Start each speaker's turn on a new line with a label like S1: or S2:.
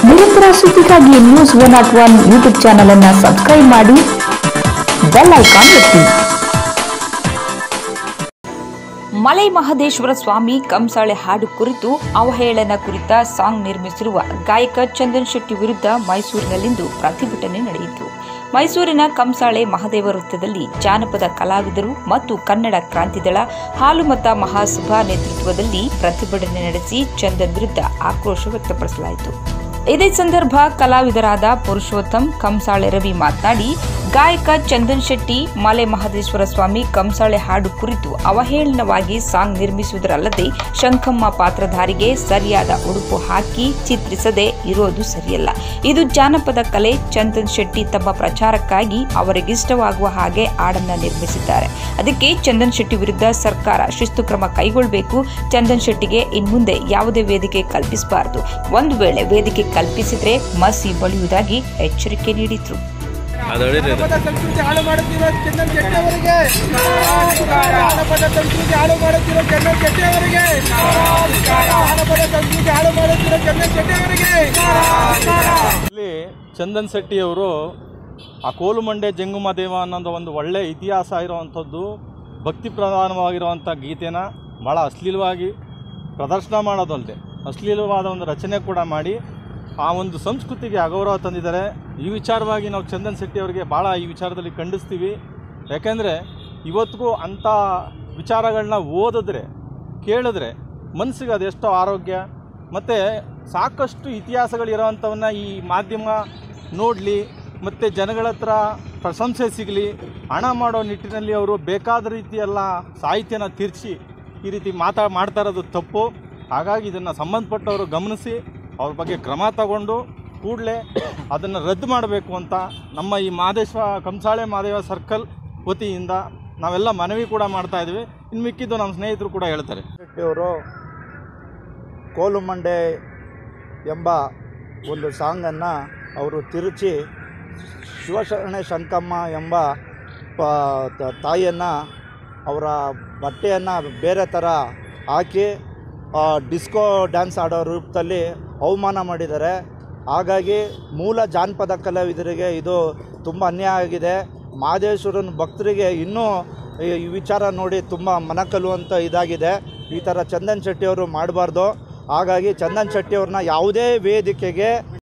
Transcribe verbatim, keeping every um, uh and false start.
S1: ನಿರಂತರ ಸುದ್ದಿಗಾಗಿ news one not one YouTube channel ಅನ್ನು ಸಬ್ಸ್ಕ್ರೈಬ್ ಮಾಡಿ, ಬೆಲ್ ಐಕಾನ್ ಒತ್ತಿ. ಮಲೈ ಮಹದೇಶ್ವರ ಸ್ವಾಮಿ ಕಂಸಾಳೆ ಹಾಡು ಕುರಿತು ಅವಹೇಳನ ಕುರಿತ ಸಾಂಗ್ ನಿರ್ಮಿಸಿರುವ ಗಾಯಕ ಚಂದನ್ ಶೆಟ್ಟಿ ವಿರುದ್ಧ ಮೈಸೂರಿನಲ್ಲಿಂದು ಪ್ರತಿಭಟನೆ ನಡೆಯಿತು. ಮೈಸೂರಿನ ಕಂಸಾಳೆ ಮಹದೇವ ವೃತ್ತದಲ್ಲಿ ಜಾನಪದ ಕಲಾವಿದರು ಮತ್ತು ಕನ್ನಡ ಕ್ರಾಂತಿದಳ ಹಾಲುಮತ ಮಹಾಸಭಾ ನೇತೃತ್ವದಲ್ಲಿ ಪ್ರತಿಭಟನೆ ನಡೆಸಿ ಚಂದನ್ ವಿರುದ್ಧ ಆಕ್ರೋಶ ವ್ಯಕ್ತಪಡಿಸಲಾಯಿತು. ಇದೇ ಸಂದರ್ಭ ಕಲಾವಿದರಾದ ಪುರುಷೋತ್ತಮ್, ಕಂಸಾಳೆ ರವಿ ಮಾತನಾಡಿ, ಗಾಯಕ ಚಂದನ್ ಶೆಟ್ಟಿ ಮಲೈ ಮಹದೇಶ್ವರ ಸ್ವಾಮಿ ಕಂಸಾಳೆ ಹಾಡು ಕುರಿತು ಅವಹೇಳನವಾಗಿ ಸಾಂಗ್ ನಿರ್ಮಿಸುವುದರಲ್ಲದೆ ಶಂಕಮ್ಮ ಪಾತ್ರಧಾರಿಗೆ ಸರಿಯಾದ ಉಡುಪು ಹಾಕಿ ಚಿತ್ರಿಸದೆ ಇರೋದು ಸರಿಯಲ್ಲ. ಇದು ಜಾನಪದ ಕಲೆ. ಚಂದನ್ ಶೆಟ್ಟಿ ತಮ್ಮ ಪ್ರಚಾರಕ್ಕಾಗಿ ಅವರಿಗಿಷ್ಟವಾಗುವ ಹಾಗೆ ಹಾಡನ್ನ ನಿರ್ಮಿಸಿದ್ದಾರೆ. ಅದಕ್ಕೆ ಚಂದನ್ ಶೆಟ್ಟಿ ವಿರುದ್ಧ ಸರ್ಕಾರ ಶಿಸ್ತು ಕ್ರಮ ಕೈಗೊಳ್ಳಬೇಕು. ಚಂದನ್ ಶೆಟ್ಟಿಗೆ ಇನ್ಮುಂದೆ ಯಾವುದೇ ವೇದಿಕೆ ಕಲ್ಪಿಸಬಾರದು. ಒಂದು ವೇಳೆ ವೇದಿಕೆ ಕಲ್ಪಿಸಿದ್ರೆ ಮಸಿ ಬಳಿಯುವುದಾಗಿ ಎಚ್ಚರಿಕೆ ನೀಡಿದ್ರು.
S2: ಜಾನಪದ ಸಂಸ್ಕೃತಿ ಹಾಳು ಮಾಡುತ್ತಿರೋ ಚಂದನ್ ಶೆಟ್ಟಿ ಅವರಿಗೆ, ಜಾನಪದ ಸಂಸ್ಕೃತಿ ಹಾಳು ಮಾಡುತ್ತಿರೋ ಚಂದನ್ ಶೆಟ್ಟಿ ಅವರಿಗೆ, ಜಾನಪದ ಸಂಸ್ಕೃತಿ ಹಾಳು ಮಾಡುತ್ತಿರೋ ಚಂದನ್ ಶೆಟ್ಟಿ ಅವರಿಗೆ. ಇಲ್ಲಿ ಚಂದನ್ ಶೆಟ್ಟಿ ಅವರು ಆ ಕೋಲುಮಂಡೆ ಜಂಗುಮದೇವ ಅನ್ನೋದು ಒಂದು ಒಳ್ಳೆ ಇತಿಹಾಸ ಇರುವಂಥದ್ದು, ಭಕ್ತಿ ಪ್ರಧಾನವಾಗಿರುವಂಥ ಗೀತೆನ ಭಾಳ ಅಶ್ಲೀಲವಾಗಿ ಪ್ರದರ್ಶನ ಮಾಡೋದಲ್ಲದೆ ಅಶ್ಲೀಲವಾದ ಒಂದು ರಚನೆ ಕೂಡ ಮಾಡಿ ಆ ಒಂದು ಸಂಸ್ಕೃತಿಗೆ ಅಗೌರವ ತಂದಿದ್ದಾರೆ. ಈ ವಿಚಾರವಾಗಿ ನಾವು ಚಂದನ್ ಶೆಟ್ಟಿ ಅವರಿಗೆ ಭಾಳ ಈ ವಿಚಾರದಲ್ಲಿ ಖಂಡಿಸ್ತೀವಿ. ಯಾಕೆಂದರೆ ಇವತ್ತಿಗೂ ಅಂಥ ವಿಚಾರಗಳನ್ನ ಓದಿದ್ರೆ ಕೇಳಿದ್ರೆ ಮನಸ್ಸಿಗೆ ಅದೆಷ್ಟೋ ಆರೋಗ್ಯ ಮತ್ತು ಸಾಕಷ್ಟು ಇತಿಹಾಸಗಳಿರೋವಂಥವನ್ನ ಈ ಮಾಧ್ಯಮ ನೋಡಲಿ ಮತ್ತು ಜನಗಳ ಹತ್ರ ಪ್ರಶಂಸೆ ಸಿಗಲಿ, ಹಣ ಮಾಡೋ ನಿಟ್ಟಿನಲ್ಲಿ ಅವರು ಬೇಕಾದ ರೀತಿಯೆಲ್ಲ ಸಾಹಿತ್ಯನ ತಿರ್ಚಿ ಈ ರೀತಿ ಮಾತಾ ಮಾಡ್ತಾ ಇರೋದು ತಪ್ಪು. ಹಾಗಾಗಿ ಇದನ್ನು ಸಂಬಂಧಪಟ್ಟವರು ಗಮನಿಸಿ ಅವ್ರ ಬಗ್ಗೆ ಕ್ರಮ ತಗೊಂಡು ಕೂಡಲೇ ಅದನ್ನು ರದ್ದು ಮಾಡಬೇಕು ಅಂತ ನಮ್ಮ ಈ ಮಹದೇಶ್ವರ ಕಂಸಾಳೆ ಮಹದೇವ ಸರ್ಕಲ್ ವತಿಯಿಂದ ನಾವೆಲ್ಲ ಮನವಿ ಕೂಡ ಮಾಡ್ತಾಯಿದ್ವಿ. ಇನ್ನು ಮಿಕ್ಕಿದ್ದು ನಮ್ಮ ಸ್ನೇಹಿತರು ಕೂಡ ಹೇಳ್ತಾರೆ.
S3: ಶೆಟ್ಟಿಯವರು ಕೋಲುಮಂಡೆ ಎಂಬ ಒಂದು ಸಾಂಗನ್ನು ಅವರು ತಿರುಚಿ ಶಿವಶರಣೆ ಶಂಕಮ್ಮ ಎಂಬ ತಾಯಿಯನ್ನು ಅವರ ಬಟ್ಟೆಯನ್ನು ಬೇರೆ ಥರ ಹಾಕಿ ಡಿಸ್ಕೋ ಡ್ಯಾನ್ಸ್ ಆಡೋ ರೂಪದಲ್ಲಿ ಅವಮಾನ ಮಾಡಿದ್ದಾರೆ. ಹಾಗಾಗಿ ಮೂಲ ಜಾನಪದ ಕಲಾವಿದರಿಗೆ ಇದು ತುಂಬ ಅನ್ಯಾಯ ಆಗಿದೆ. ಮಹದೇಶ್ವರನ ಭಕ್ತರಿಗೆ ಇನ್ನೂ ಈ ವಿಚಾರ ನೋಡಿ ತುಂಬ ಮನಕಲುವಂಥ ಇದಾಗಿದೆ. ಈ ಥರ ಚಂದನ್ ಶೆಟ್ಟಿಯವರು ಮಾಡಬಾರ್ದು. ಹಾಗಾಗಿ ಚಂದನ್ ಶೆಟ್ಟಿಯವ್ರನ್ನ ಯಾವುದೇ ವೇದಿಕೆಗೆ